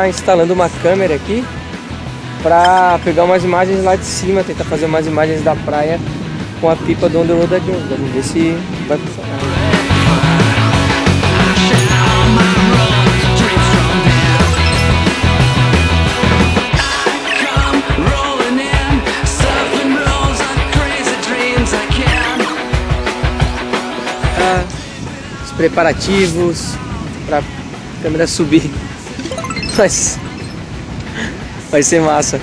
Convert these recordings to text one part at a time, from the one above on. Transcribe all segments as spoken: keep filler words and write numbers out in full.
tá instalando uma câmera aqui pra pegar umas imagens lá de cima, tentar fazer umas imagens da praia com a pipa do Underwater Game. Vamos ver se vai funcionar. Ah, os preparativos pra câmera subir. Mas vai ser massa.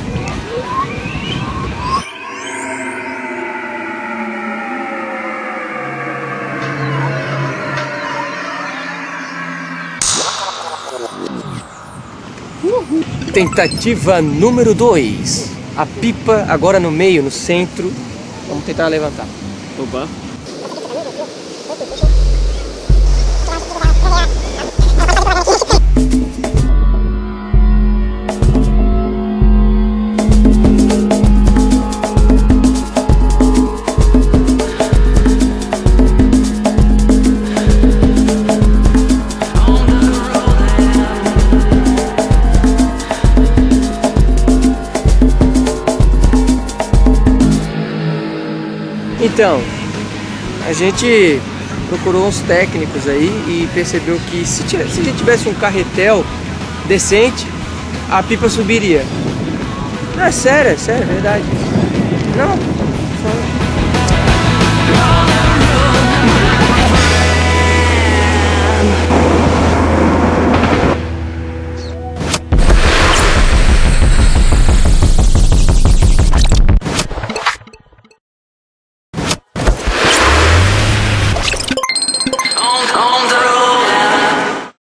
Tentativa número dois. A pipa agora no meio, no centro. Vamos tentar levantar. Opa. Então, a gente procurou uns técnicos aí e percebeu que se, se a gente tivesse um carretel decente, a pipa subiria. Não, é sério, é sério, é verdade. Não, só...